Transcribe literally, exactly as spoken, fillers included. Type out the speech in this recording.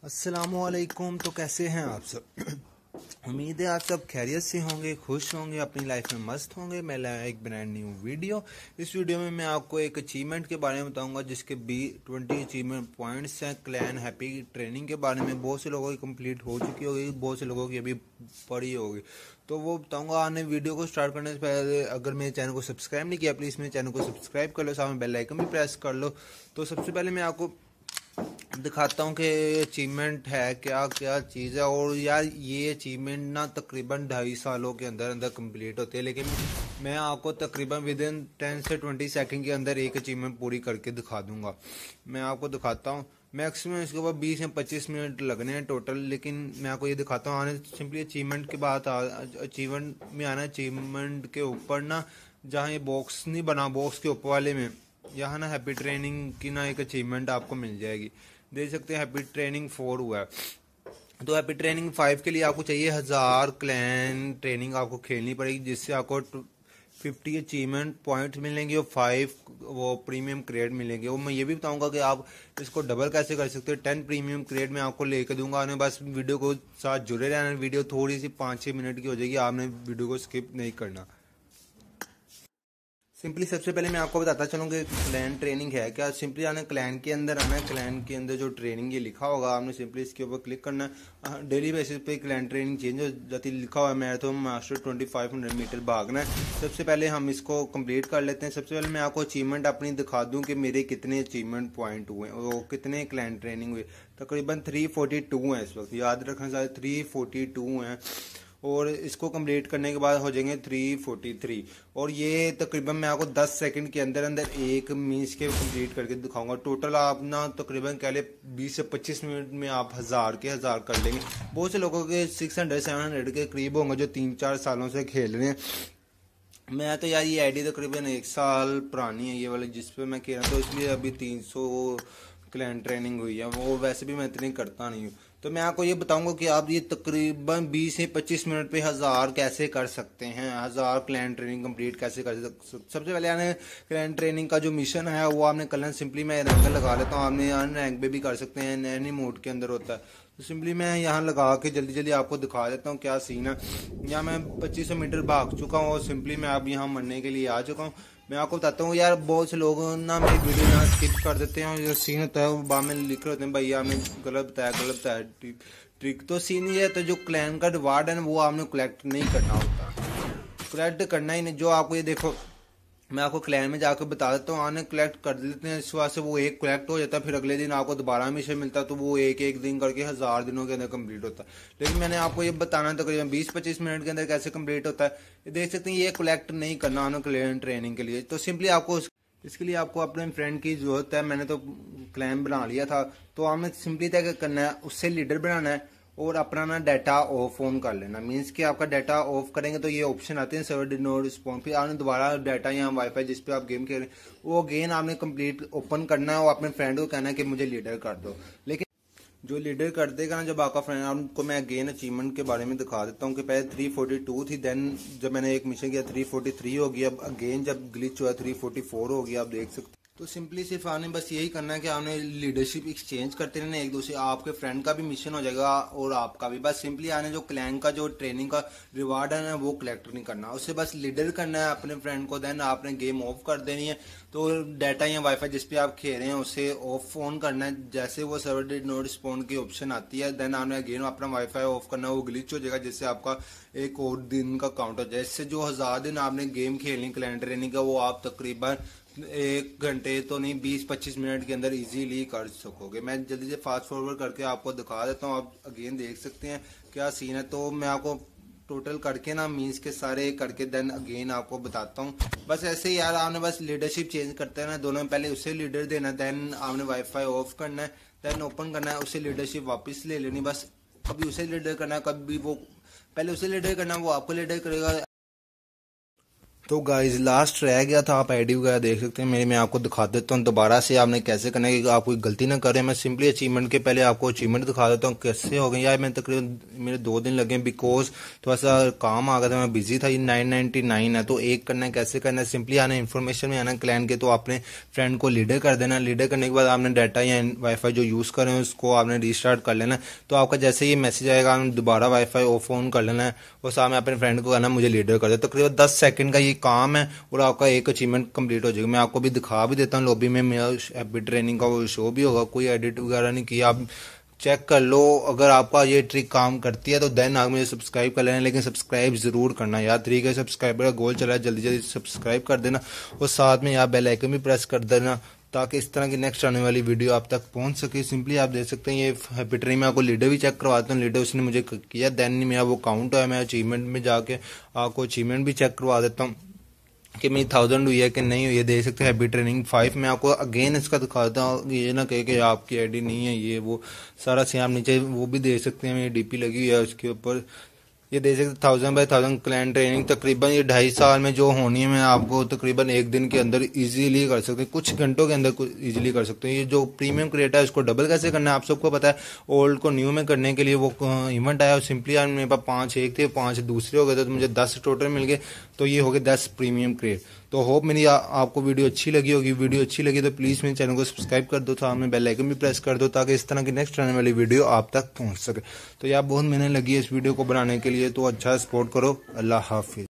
अस्सलामुअलैकुम। तो कैसे हैं आप सब? उम्मीद है आप सब खैरियत से होंगे, खुश होंगे, अपनी लाइफ में मस्त होंगे। मैं लाया एक ब्रांड न्यू वीडियो। इस वीडियो में मैं आपको एक अचीवमेंट के बारे में बताऊंगा जिसके बी ट्वेंटी अचीवमेंट पॉइंट्स हैं। क्लैन हैप्पी ट्रेनिंग के बारे में बहुत से लोगों की कंप्लीट हो चुकी होगी, बहुत से लोगों की अभी पड़ी होगी, तो वो बताऊंगा। आने वीडियो को स्टार्ट करने से पहले अगर मेरे चैनल को सब्सक्राइब नहीं किया, प्लीज़ मेरे चैनल को सब्सक्राइब कर लो, साथ में बेल आइकन भी प्रेस कर लो। तो सबसे पहले मैं आपको दिखाता हूँ कि अचीवमेंट है क्या क्या चीज़ है। और यार ये अचीवमेंट ना तकरीबन ढाई सालों के अंदर अंदर कंप्लीट होते हैं, लेकिन मैं आपको तकरीबन विद इन टेन से ट्वेंटी सेकंड के अंदर एक अचीवमेंट पूरी करके दिखा दूंगा। मैं आपको दिखाता हूँ। मैक्सिमम इसके ऊपर बीस या पच्चीस मिनट लगने हैं टोटल, लेकिन मैं आपको ये दिखाता हूँ। आने सिंपली अचीवमेंट के बाद अचीवमेंट में आना, अचीवमेंट के ऊपर ना जहाँ ये बॉक्स नहीं बना, बॉक्स के ऊपर वाले में यहाँ ना हैप्पी ट्रेनिंग की ना एक अचीवमेंट आपको मिल जाएगी। देख सकते हैं हैप्पी ट्रेनिंग फोर हुआ है। तो हैप्पी ट्रेनिंग फाइव के लिए आपको चाहिए हजार क्लैन ट्रेनिंग आपको खेलनी पड़ेगी, जिससे आपको फिफ्टी अचीवमेंट पॉइंट्स मिलेंगे और फाइव वो प्रीमियम क्रेड मिलेंगे। और मैं ये भी बताऊंगा कि आप इसको डबल कैसे कर सकते हो। टेन प्रीमियम क्रेड मैं आपको लेकर दूंगा। आपने बस वीडियो को साथ जुड़े रहना। वीडियो थोड़ी सी पाँच छः मिनट की हो जाएगी, आपने वीडियो को स्किप नहीं करना। सिंपली सबसे पहले मैं आपको बताता चलूँ कि क्लैन ट्रेनिंग है क्या। सिंपली आना क्लैन के अंदर आना है। क्लैन के अंदर जो ट्रेनिंग ये लिखा होगा, आपने सिंपली इसके ऊपर क्लिक करना है। डेली बेसिस पे क्लैन ट्रेनिंग चेंज हो जाती लिखा हुआ है। Marathon master twenty five hundred metre भागना है। सबसे पहले हम इसको कंप्लीट कर लेते हैं। सबसे पहले मैं आपको अचीवमेंट अपनी दिखा दूँ कि मेरे कितने अचीवमेंट पॉइंट हुए, वो कितने क्लैन ट्रेनिंग हुए। तकरीबन थ्री फोर्टी टू है इस वक्त, याद रखना चाहिए थ्री फोर्टी टू हैं। और इसको कंप्लीट करने के बाद हो जाएंगे थ्री फोर्टी थ्री। और ये तकरीबन मैं आपको दस सेकंड के अंदर अंदर एक मीन्स के कंप्लीट करके दिखाऊंगा। टोटल आप ना तकरीबन कह ले बीस से पच्चीस मिनट में आप हज़ार के हज़ार कर लेंगे। बहुत से लोगों के सिक्स हंड्रेड सेवन हंड्रेड के करीब होंगे जो तीन चार सालों से खेल रहे हैं। मैं तो यार ये आईडी तकरीबन एक साल पुरानी है ये वाली जिस पे मैं खेल रहा था, तो इसलिए अभी तीन सौ क्लैन ट्रेनिंग हुई है। वो वैसे भी मैं इतनी करता नहीं हूँ। तो मैं आपको ये बताऊंगा कि आप ये तकरीबन बीस से पच्चीस मिनट पे हज़ार कैसे कर सकते हैं, हज़ार क्लैन ट्रेनिंग कंप्लीट कैसे कर सकते। सबसे पहले आपने क्लैन ट्रेनिंग का जो मिशन है वो आपने करना। सिंपली मैं रैंक लगा लेता हूँ, आपने यहाँ रैंक पे भी कर सकते हैं, एनी मोड के अंदर होता है। तो सिंपली मैं यहाँ लगा के जल्दी जल्दी आपको दिखा देता हूँ क्या सीन है। यहाँ मैं पच्चीस सौ मीटर भाग चुका हूँ और सिंपली मैं अब यहाँ मरने के लिए आ चुका हूँ। मैं आपको बताता हूँ यार, बहुत से लोग ना मेरी वीडियो यहाँ स्किप कर देते हैं और जो सीन होता है वो बाद में लिख रहे होते हैं भैया हमें गलत बताया गलत बताया ट्रिक ट्रिक तो सीन ये है। तो जो क्लैन का रिवार्ड है ना वो आपने कलेक्ट नहीं करना होता, कलेक्ट करना ही नहीं। जो आपको ये देखो मैं आपको क्लैन में जाकर बता देता हूँ, आने कलेक्ट कर देते हैं। इस वजह से वो एक कलेक्ट हो जाता है, फिर अगले दिन आपको दोबारा मिशन मिलता है, तो वो एक एक दिन करके हज़ार दिनों के अंदर कंप्लीट होता है। लेकिन मैंने आपको ये बताना तकरीबन बीस पच्चीस मिनट के अंदर कैसे कंप्लीट होता है। ये देख सकते हैं, ये कलेक्ट नहीं करना आने क्लैन ट्रेनिंग के लिए। तो सिंपली आपको इसके लिए आपको अपने फ्रेंड की जरूरत है। मैंने तो क्लैन बना लिया था, तो आपने सिंपली तय करना है, उससे लीडर बनाना है और अपना ना डाटा ऑफ ऑन कर लेना। मीन्स कि आपका डाटा ऑफ करेंगे तो ये ऑप्शन आते हैं सर्वर डिड नॉट रिस्पॉन्ड। फिर आपने दोबारा डाटा या वाईफाई जिस पे आप गेम खेल रहे हैं वो अगेन आपने कंप्लीट ओपन करना है और अपने फ्रेंड को कहना है कि मुझे लीडर कर दो। लेकिन जो लीडर कर देगा ना, जब आपका फ्रेंड, आपको मैं अगेन अचीवमेंट के बारे में दिखा देता हूँ कि पहले थ्री फोर्टी टू थी, देन जब मैंने एक मिशन किया थ्री फोर्टी थ्री हो गया। अब अगेन जब ग्लिच हुआ थ्री फोर्टी फोर हो गया, आप देख सकते। तो सिंपली सिर्फ आपने बस यही करना है कि आपने लीडरशिप एक्सचेंज करते रहना एक दूसरे। आपके फ्रेंड का भी मिशन हो जाएगा और आपका भी। बस सिंपली आने जो क्लैन का जो ट्रेनिंग का रिवार्ड है ना वो कलेक्ट नहीं करना, उससे बस लीडर करना है अपने फ्रेंड को। देन आपने गेम ऑफ कर देनी है। तो डाटा या वाईफाई जिस पे आप खेल रहे हैं उसे ऑफ ऑन करना है। जैसे वो सर्वर डिड नॉट रिस्पॉन्ड की ऑप्शन आती है, देन आपने अगेन अपना वाईफाई ऑफ करना है। वो ग्लिच हो जाएगा जिससे आपका एक और दिन का काउंट हो जाए। इससे जो हजार दिन आपने गेम खेलनी क्लैन ट्रेनिंग का वो आप तकरीबन एक घंटे तो नहीं बीस पच्चीस मिनट के अंदर इजीली कर सकोगे। मैं जल्दी से फास्ट फॉरवर्ड करके आपको दिखा देता हूँ, आप अगेन देख सकते हैं क्या सीन है। तो मैं आपको टोटल करके ना मीन्स के सारे करके देन अगेन आपको बताता हूँ। बस ऐसे ही यार, आपने बस लीडरशिप चेंज करते हैं ना दोनों। पहले उसे लीडर देना, देन आपने वाईफाई ऑफ करना है, देन ओपन करना है, उसे लीडरशिप वापस ले लेनी। बस कभी उसे लीडर करना है, कभी वो पहले उसे लीडर करना, वो आपको लीडर करेगा। तो गाइज लास्ट रह गया था, आप आईडी वगैरह देख सकते हैं मेरे, मैं आपको दिखा देता हूँ दोबारा से आपने कैसे करना है कि आप कोई गलती ना करें। मैं सिंपली अचीवमेंट के पहले आपको अचीवमेंट दिखा देता हूँ कैसे हो गए यार। मैं तकरीबन मेरे दो दिन लगे बिकॉज थोड़ा सा काम आ गया था, मैं बिजी था। ये नाइन नाइनटी नाइन है तो एक करना है, कैसे करना है, सिंपली आना इन्फॉर्मेशन में आना क्लैन के, तो आपने फ्रेंड को लीडर कर देना। लीडर करने के बाद आपने डाटा या वाईफाई जो यूज कर रहे हैं उसको आपने रिस्टार्ट कर लेना। तो आपका जैसे ये मैसेज आएगा आपने दोबारा वाईफाई ऑफ ऑन कर लेना है और सामने अपने फ्रेंड को कहना मुझे लीडर कर दे। तकरीबन दस सेकंड का ये काम है और आपका एक अचीवमेंट कंप्लीट हो जाएगा। मैं आपको भी दिखा भी देता हूँ लॉबी में, मेरा हैबिट ट्रेनिंग का वो शो भी होगा, कोई एडिट वगैरह नहीं किया, आप चेक कर लो। अगर आपका ये ट्रिक काम करती है तो देन आप मुझे सब्सक्राइब कर लेना, लेकिन सब्सक्राइब जरूर करना यार। तरीके है सब्सक्राइबर का गोल चला है, जल्दी जल्दी सब्सक्राइब कर देना और साथ में यार बेल आइकन भी प्रेस कर देना ताकि इस तरह की नेक्स्ट आने वाली वीडियो आप तक पहुंच सके। सिंपली आप देख सकते हैं ये हैबिट ट्रेनिंग में आपको लीडर भी चेक करवाता हूँ। लीडर उसने मुझे किया, देन मेरा वो काउंट है, मैं अचीवमेंट में जाके आपको अचीवमेंट भी चेक करवा देता हूँ कि मेरी थाउजेंड हुई है कि नहीं हुई है। देख सकते हैं हैबिट ट्रेनिंग फाइव में आपको अगेन इसका दिखाता हूँ, ये ना कहे कि आपकी आईडी नहीं है, ये वो सारा सी आप नीचे वो भी देख सकते हैं, मेरी डीपी लगी हुई है उसके ऊपर। ये देख सकते thousand by thousand clan training तकरीबन ये ढाई साल में जो होनी है मैं आपको तकरीबन एक दिन के अंदर इजीली कर सकते हैं, कुछ घंटों के अंदर इजीली कर सकते हैं। ये जो प्रीमियम क्रिएटर है उसको डबल कैसे करना है आप सबको पता है। ओल्ड को न्यू में करने के लिए वो इवेंट आया और सिंपली यार मेरे पास पाँच एक थे, पाँच दूसरे हो गए थे तो मुझे दस टोटल मिल गए, तो ये हो गए दस प्रीमियम क्रिएट। तो होप मेरी आ, आपको वीडियो अच्छी लगी होगी। वीडियो अच्छी लगी तो प्लीज़ मेरे चैनल को सब्सक्राइब कर दो, सामने बेल आइकन भी प्रेस कर दो ताकि इस तरह की नेक्स्ट आने वाली वीडियो आप तक पहुंच सके। तो यार बहुत मेहनत लगी है इस वीडियो को बनाने के लिए, तो अच्छा सपोर्ट करो। अल्लाह हाफिज।